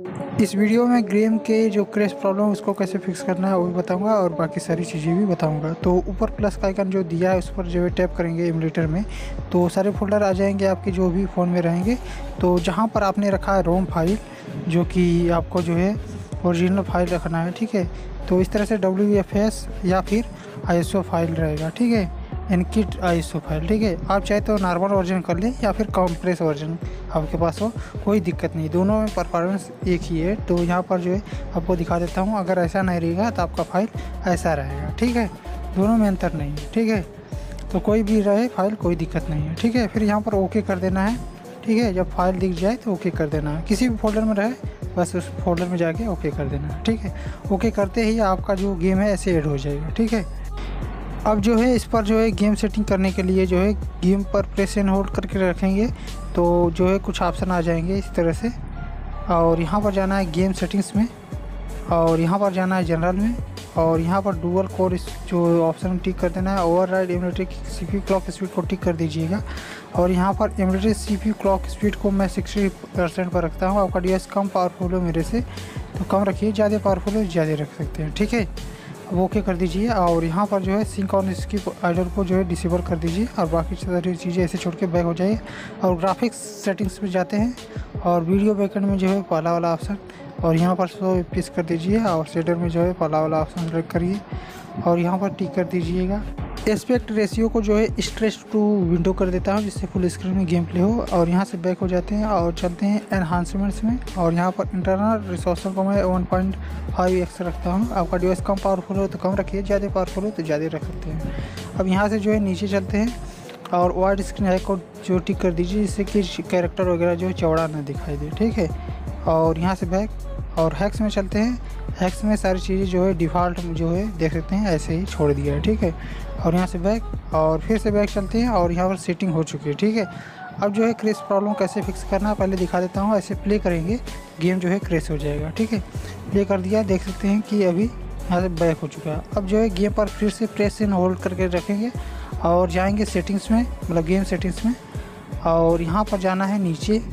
इस वीडियो में गेम के जो क्रैश प्रॉब्लम है उसको कैसे फिक्स करना है वो भी बताऊंगा और बाकी सारी चीज़ें भी बताऊंगा। तो ऊपर प्लस का आइकन जो दिया है उस पर जो है टैप करेंगे एमुलेटर में, तो सारे फोल्डर आ जाएंगे आपके जो भी फ़ोन में रहेंगे। तो जहां पर आपने रखा है रोम फाइल, जो कि आपको जो है ओरिजिनल फाइल रखना है, ठीक है। तो इस तरह से WFS या फिर ISO फाइल रहेगा, ठीक है, एनकिट ISO फाइल, ठीक है। आप चाहे तो नॉर्मल वर्जन कर लें या फिर कंप्रेस वर्जन आपके पास हो, कोई दिक्कत नहीं, दोनों में परफॉर्मेंस एक ही है। तो यहाँ पर जो है आपको दिखा देता हूँ, अगर ऐसा नहीं रहेगा तो आपका फाइल ऐसा रहेगा, ठीक है, दोनों में अंतर नहीं है, ठीक है। तो कोई भी रहे फाइल कोई दिक्कत नहीं है, ठीक है। फिर यहाँ पर ओके कर देना है, ठीक है। जब फाइल दिख जाए तो ओके कर देना है, किसी भी फोल्डर में रहे बस उस फोल्डर में जाके ओके कर देना है, ठीक है। ओके करते ही आपका जो गेम है ऐसे ऐड हो जाएगा, ठीक है। अब जो है इस पर जो है गेम सेटिंग करने के लिए जो है गेम पर प्रेस एंड होल्ड करके रखेंगे तो जो है कुछ ऑप्शन आ जाएंगे इस तरह से। और यहाँ पर जाना है गेम सेटिंग्स में, और यहाँ पर जाना है जनरल में, और यहाँ पर डुअल कोर जो ऑप्शन टिक कर देना है। ओवरराइड एमुलेटर की CPU क्लॉक स्पीड को टिक कर दीजिएगा। और यहाँ पर एमुलेटर CPU क्लॉक स्पीड को मैं 60% पर रखता हूँ। आपका डिवाइस कम पावरफुल हो मेरे से तो कम रखिए, ज़्यादा पावरफुल हो ज़्यादा रख सकते हैं, ठीक है। अब ओके कर दीजिए और यहाँ पर जो है सिंक ऑन स्किप आइडल को जो है डिसेबल कर दीजिए और बाकी सारी चीज़ें ऐसे छोड़ के बैक हो जाइए। और ग्राफिक्स सेटिंग्स में जाते हैं और वीडियो बैकएंड में जो है पहला वाला ऑप्शन और यहाँ पर 100 FPS कर दीजिए और शेडर में जो है पहला वाला ऑप्शन सेलेक्ट करिए और यहाँ पर टिक कर दीजिएगा। एस्पेक्ट रेशियो को जो है स्ट्रेच टू विंडो कर देता हूँ जिससे फुल स्क्रीन में गेम प्ले हो। और यहाँ से बैक हो जाते हैं और चलते हैं एनहांसमेंट्स में, और यहाँ पर इंटरनल रिसोर्स को मैं 1.5x रखता हूँ। आपका डिवाइस कम पावरफुल हो तो कम रखिए, ज़्यादा पावरफुल हो तो ज़्यादा रख सकते हैं। अब यहाँ से जो है नीचे चलते हैं और वाइड स्क्रीन हाई को जो टिक कर दीजिए जिससे कि कैरेक्टर वगैरह जो है चौड़ा ना दिखाई दे, ठीक है। और यहाँ से बैक और हैक्स में चलते हैं। हैक्स में सारी चीज़ें जो है डिफ़ॉल्ट जो है देख सकते हैं ऐसे ही छोड़ दिया है, ठीक है। और यहाँ से बैक और फिर से बैक चलते हैं और यहाँ पर सेटिंग हो चुकी है, ठीक है। अब जो है क्रैश प्रॉब्लम कैसे फिक्स करना है पहले दिखा देता हूँ। ऐसे प्ले करेंगे गेम जो है क्रैश हो जाएगा, ठीक है। प्ले कर दिया, देख सकते हैं कि अभी यहाँ से बैक हो चुका है। अब जो है गेम पर फिर से प्रेस एंड होल्ड करके रखेंगे और जाएंगे सेटिंग्स में, मतलब गेम सेटिंग्स में, और यहाँ पर जाना है नीचे।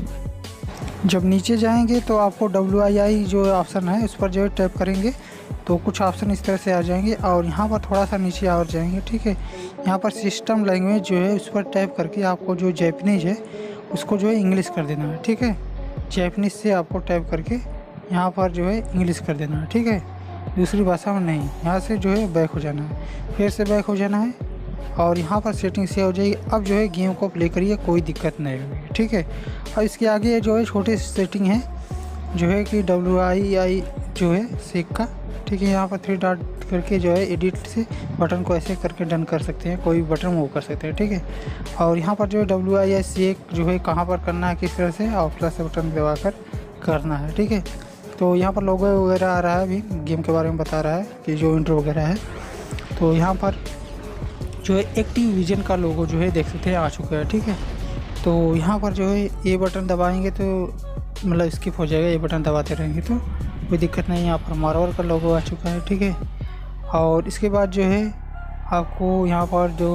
जब नीचे जाएंगे तो आपको WII जो ऑप्शन है उस पर जो है टैप करेंगे तो कुछ ऑप्शन इस तरह से आ जाएंगे और यहाँ पर थोड़ा सा नीचे और जाएंगे, ठीक है। यहाँ पर सिस्टम लैंग्वेज जो है उस पर टैप करके आपको जो जैपनीज है उसको जो है इंग्लिश कर देना है, ठीक है। जैपनीज से आपको टैप करके यहाँ पर जो है इंग्लिश कर देना है, ठीक है, दूसरी भाषा में नहीं। यहाँ से जो है बैक हो जाना है, फिर से बैक हो जाना है और यहाँ पर सेटिंग से हो जाएगी। अब जो है गेम को प्ले करिए, कोई दिक्कत नहीं होगी, ठीक है। और इसके आगे जो है छोटी सेटिंग है जो है कि WII जो है सेक का, ठीक है। यहाँ पर 3 डॉट करके जो है एडिट से बटन को ऐसे करके डन कर सकते हैं, कोई भी बटन मूव कर सकते हैं, ठीक है। और यहाँ पर जो है WII सेक जो है कहाँ पर करना है किस तरह से और प्लस बटन दबाकर करना है, ठीक है। तो यहाँ पर लोगो वगैरह आ रहा है, अभी गेम के बारे में बता रहा है कि जो इंट्रो वगैरह है। तो यहाँ पर जो है एक्टिविजन का लोगो जो है देख सकते हैं आ चुका है, ठीक है। तो यहाँ पर जो है ये बटन दबाएंगे तो मतलब स्किप हो जाएगा, ये बटन दबाते रहेंगे तो कोई दिक्कत नहीं। यहाँ पर मार्वल का लोगो आ चुका है, ठीक है। और इसके बाद जो है आपको यहाँ पर जो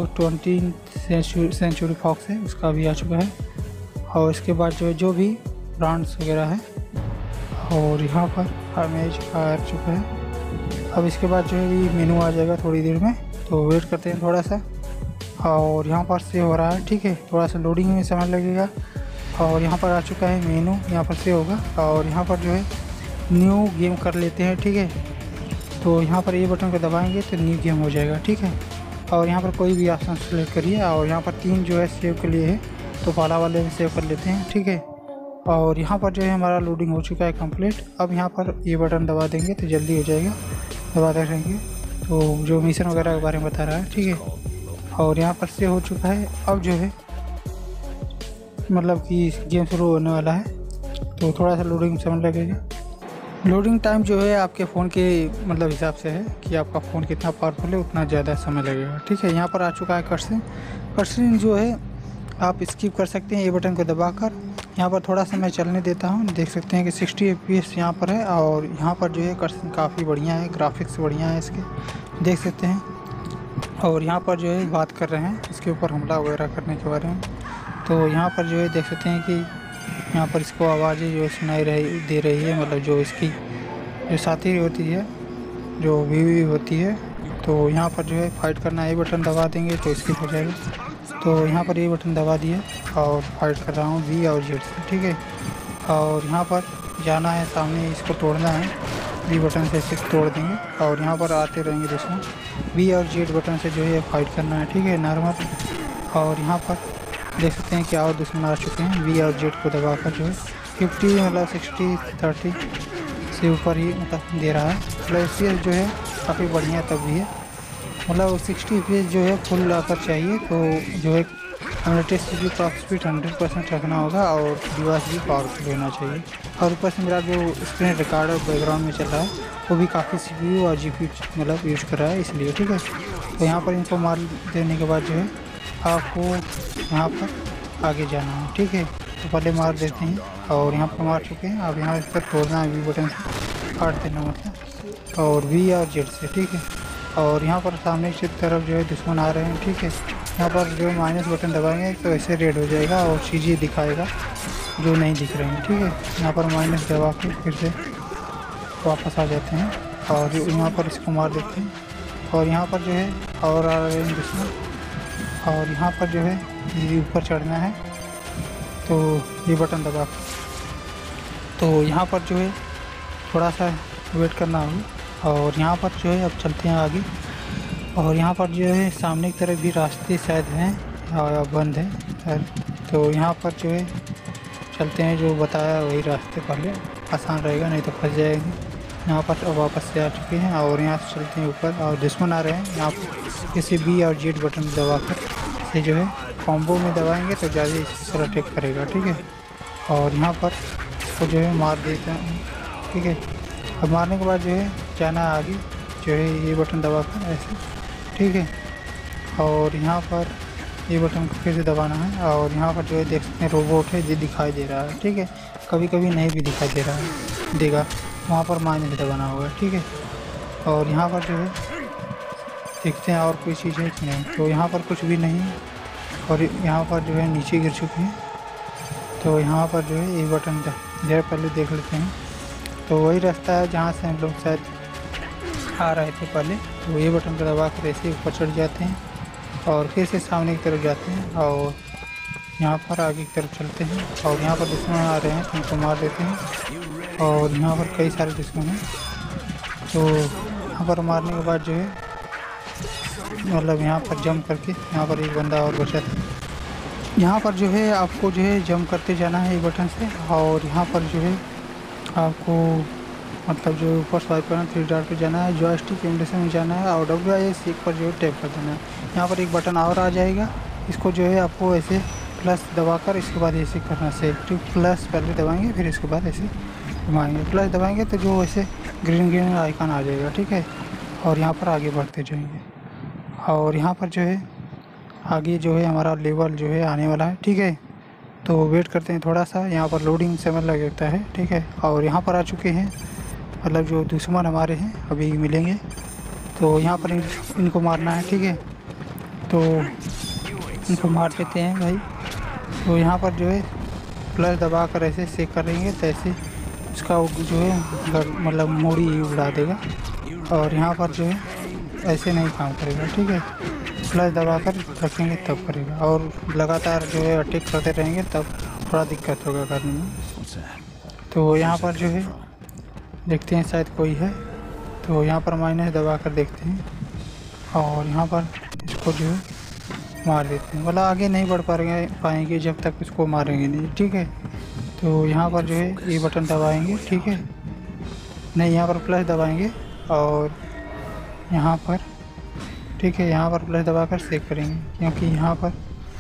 20th सेंचुरी फॉक्स है उसका भी आ चुका है। और इसके बाद जो भी ब्रांड्स वगैरह है और यहाँ पर इमेज आ चुका है। अब इसके बाद जो है ये मेनू आ जाएगा थोड़ी देर में, तो वेट करते हैं थोड़ा सा। और यहाँ पर सेव हो रहा है, ठीक है, थोड़ा सा लोडिंग में समय लगेगा। और यहाँ पर आ चुका है मेनू, यहाँ पर सेव होगा और यहाँ पर जो है न्यू गेम कर लेते हैं, ठीक है। तो यहाँ पर ये बटन को दबाएंगे तो न्यू गेम हो जाएगा, ठीक है। और यहाँ पर कोई भी ऑप्शन सेलेक्ट करिए और यहाँ पर 3 जो है सेव के लिए है तो पहला वाले में सेव कर लेते हैं, ठीक है। और यहाँ पर जो है हमारा लोडिंग हो चुका है कंप्लीट। अब यहाँ पर ये बटन दबा देंगे तो जल्दी हो जाएगा, दबाते रहेंगे। तो जो मिशन वगैरह के बारे में बता रहा है, ठीक है। और यहाँ पर से हो चुका है। अब जो है मतलब कि गेम शुरू होने वाला है तो थोड़ा सा लोडिंग समय लगेगा। लोडिंग टाइम जो है आपके फ़ोन के मतलब हिसाब से है कि आपका फ़ोन कितना पावरफुल है उतना ज़्यादा समय लगेगा, ठीक है। यहाँ पर आ चुका है कर्सर जो है आप स्किप कर सकते हैं ये बटन को दबाकर। यहाँ पर थोड़ा सा मैं चलने देता हूँ, देख सकते हैं कि 60 FPS यहाँ पर है। और यहाँ पर जो है कर्सर काफ़ी बढ़िया है, ग्राफिक्स बढ़िया है इसके, देख सकते हैं। और यहाँ पर जो है बात कर रहे हैं इसके ऊपर हमला वगैरह करने के बारे में। तो यहाँ पर जो है देख सकते हैं कि यहाँ पर इसको आवाज़ें जो सुनाई दे रही है, मतलब जो इसकी जो साथी होती है, जो बीवी होती है। तो यहाँ पर जो है फाइट करना, ये बटन दबा देंगे तो स्किप हो जाएगा। तो यहाँ पर ये बटन दबा दिए और फाइट कर रहा हूँ वी और जेड से, ठीक है। और यहाँ पर जाना है सामने, इसको तोड़ना है, वी बटन से इसे तोड़ देंगे और यहाँ पर आते रहेंगे दुश्मन। वी और जेड बटन से जो है फाइट करना है, ठीक है, नॉर्मल। और यहाँ पर देख सकते हैं कि और दुश्मन आ चुके हैं। वी और जेड को दबाकर जो है 50 मतलब 60-30 से ऊपर ही मतलब दे रहा है। मतलब FPS जो है काफ़ी बढ़िया तब भी है, मतलब 60 FPS जो है फुल आकर चाहिए। तो जो है लेटेस्ट CPU क्लॉक स्पीड 100% रखना होगा और डिवाइस भी पावरफुल होना चाहिए। और ऊपर से मेरा जो स्क्रीन रिकॉर्डर बैकग्राउंड में चल रहा है वो भी काफ़ी CPU और GPU मतलब यूज कर रहा है, इसलिए, ठीक है। तो यहाँ पर इनको मार देने के बाद जो है आपको यहाँ पर आगे जाना है, ठीक है। तो पहले मार देते हैं और यहाँ पर मार चुके हैं। अब यहाँ इस पर तोड़ना है, वी बटन से काट देना मतलब, और वी और जेड से, ठीक है। और यहाँ पर सामने की तरफ जो है दुश्मन आ रहे हैं, ठीक है। यहाँ पर जो माइनस बटन दबाएंगे तो ऐसे रेड हो जाएगा और चीज़ें दिखाएगा जो नहीं दिख रही हैं, ठीक है। यहाँ पर माइनस दबा के फिर से वापस आ जाते हैं और यहाँ पर इसको मार देते हैं। और यहाँ पर जो है और आ रहे हैं दुश्मन, और यहाँ पर जो है ये ऊपर चढ़ना है, तो ये बटन दबा। तो यहाँ पर जो है थोड़ा सा वेट करना होगा और यहाँ पर जो है अब चलते हैं आगे। और यहाँ पर जो है सामने की तरफ भी रास्ते शायद हैं या बंद है, तो यहाँ पर जो है चलते हैं, जो बताया वही रास्ते पहले आसान रहेगा, नहीं तो फंस जाएंगे। यहाँ पर वापस से आ चुके हैं और यहाँ से चलते हैं ऊपर और दुश्मन आ रहे हैं। यहाँ पर किसी बी और जेड बटन दबाकर से जो है कॉम्बो में दबाएंगे तो ज़्यादा इसी तरह अटैक करेगा, ठीक है। और यहाँ पर इसको जो है मार देते हैं, ठीक है। अब मारने के बाद जो है जाना आगे, जो है ये बटन दबाकर ऐसे, ठीक है। और यहाँ पर ये बटन को फिर से दबाना है और यहाँ पर जो है देख सकते हैं रोबोट है, ये दिखाई दे रहा है, ठीक है। कभी कभी नहीं भी दिखाई दे रहा है देगा, वहाँ पर माइनस दबाना होगा, ठीक है। और यहाँ पर जो है देखते हैं और कोई चीज़ है कि नहीं, तो यहाँ पर कुछ भी नहीं। और यहाँ पर जो है नीचे गिर चुके हैं, तो यहाँ पर जो है ये बटन जरा पहले देख लेते हैं। तो वही रास्ता है जहाँ से हम लोग शायद आ रहे थे पहले, तो ये बटन को दबा कर ऐसे ऊपर चढ़ जाते हैं और फिर से सामने की तरफ जाते हैं और यहाँ पर आगे की तरफ चलते हैं। और यहाँ पर दुश्मन आ रहे हैं तो उनको मार देते हैं और यहाँ पर कई सारे दुश्मन हैं। तो यहाँ पर मारने के बाद जो है मतलब यहाँ पर जंप करके यहाँ पर एक बंदा और बचा था। यहाँ पर जो है आपको जो है जंप करते जाना है एक बटन से, और यहाँ पर जो है आपको मतलब जो ऊपर स्वाइप करना 3 डॉट पे जाना है, जॉयस्टिक एमुलेशन में जाना है और WASD पर जो है टैप कर देना है। यहाँ पर एक बटन और आ जाएगा, इसको जो है आपको ऐसे प्लस दबाकर इसके बाद ऐसे करना है। प्लस पहले दबाएंगे फिर इसके बाद ऐसे घुमाएंगे, प्लस दबाएंगे तो जो ऐसे ग्रीन आइकन आ जाएगा, ठीक है। और यहाँ पर आगे बढ़ते जाएंगे और यहाँ पर जो है आगे जो है हमारा लेवल जो है आने वाला है, ठीक है। तो वेट करते हैं थोड़ा सा, यहाँ पर लोडिंग समय लगता है, ठीक है। और यहाँ पर आ चुके हैं, मतलब जो दुश्मन हमारे हैं अभी मिलेंगे, तो यहाँ पर इनको मारना है, ठीक है। तो इनको मार देते हैं भाई। तो यहाँ पर जो है प्लस दबा कर ऐसे सेक करेंगे तो ऐसे उसका जो है मतलब मोड़ी उड़ा देगा। और यहाँ पर जो है ऐसे नहीं काम करेगा, ठीक है। प्लस दबा कर रखेंगे तब करेगा, और लगातार जो है अटैक करते रहेंगे तब थोड़ा दिक्कत होगा करने में। तो यहाँ पर जो है देखते हैं शायद कोई है, तो यहाँ पर माइनस दबा कर देखते हैं और यहाँ पर इसको जो है मार देते हैं। मतलब आगे नहीं बढ़ पाएंगे जब तक इसको मारेंगे नहीं, ठीक है। तो यहाँ पर जो है ये बटन दबाएंगे, ठीक है, नहीं यहाँ पर प्लस दबाएंगे और यहाँ पर, ठीक है, यहाँ पर प्लस दबाकर सेव करेंगे क्योंकि यहाँ पर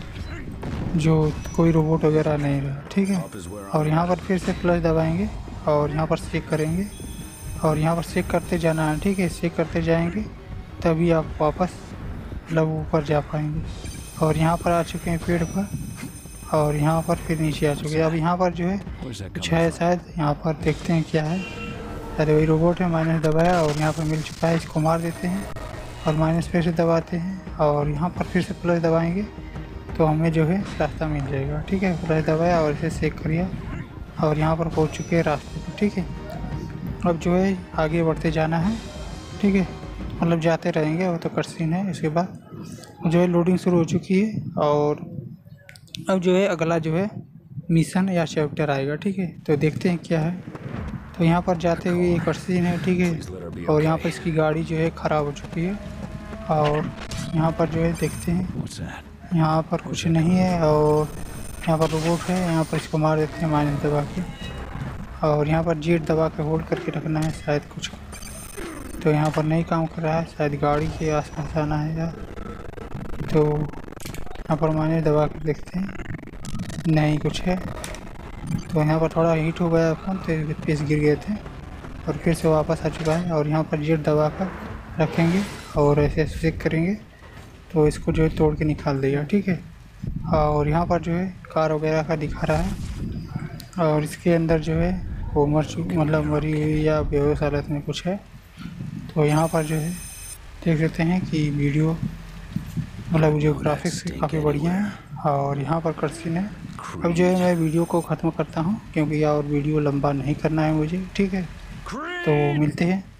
जो कोई रोबोट वगैरह नहीं रहा, ठीक है। और यहाँ पर फिर से प्लस दबाएंगे और यहाँ पर चेक करेंगे और यहाँ पर चेक करते जाना है, ठीक है। चेक करते जाएंगे तभी आप वापस मतलब ऊपर जा पाएंगे। और यहाँ पर आ चुके हैं पेड़ पर और यहाँ पर फिर नीचे आ चुके हैं। अब यहाँ पर जो है कुछ है शायद, यहाँ पर देखते हैं क्या है। अरे वही रोबोट है, माइनस दबाया और यहाँ पर मिल चुका है, इसको मार देते हैं और माइनस फिर से दबाते हैं और यहाँ पर फिर से प्लस दबाएंगे तो हमें जो है रास्ता मिल जाएगा। ठीक है, फ्लैश दबाया और इसे चेक करिए और यहाँ पर पहुँच चुके हैं रास्ते पर। ठीक है, अब जो है आगे बढ़ते जाना है। ठीक है, मतलब जाते रहेंगे, वो तो कटसीन है। इसके बाद जो है लोडिंग शुरू हो चुकी है और अब जो है अगला जो है मिशन या चैप्टर आएगा। ठीक है, तो देखते हैं क्या है। तो यहाँ पर जाते हुए एक कटसीन है। ठीक है, और यहाँ पर इसकी गाड़ी जो है ख़राब हो चुकी है और यहाँ पर जो है देखते हैं, यहाँ पर कुछ नहीं है और यहाँ पर रोबोट है। यहाँ पर इसको मार देते हैं माइनस दबा के और यहाँ पर जेट दबा के होल्ड करके रखना है शायद कुछ। तो यहाँ पर नहीं काम कर रहा है, शायद गाड़ी के आसपास आना है या तो यहाँ पर माइनस दबा के देखते हैं, नहीं कुछ है। तो यहाँ पर थोड़ा हीट हो गया फ़ोन, तो पीस गिर गए थे और फिर से वापस आ चुका है। और यहाँ पर जेट दबा कर रखेंगे और ऐसे चेक करेंगे तो इसको जो है तोड़ के निकाल देगा। ठीक है, और यहाँ पर जो है कार वगैरह का दिखा रहा है और इसके अंदर जो है वो मतलब मरी हुई या बेहोश हालत में कुछ है। तो यहाँ पर जो है देख सकते हैं कि वीडियो मतलब जो ग्राफिक्स काफ़ी बढ़िया है और यहाँ पर कटसीन है। अब जो है मैं वीडियो को ख़त्म करता हूँ क्योंकि और वीडियो लंबा नहीं करना है मुझे। ठीक है, तो मिलते हैं।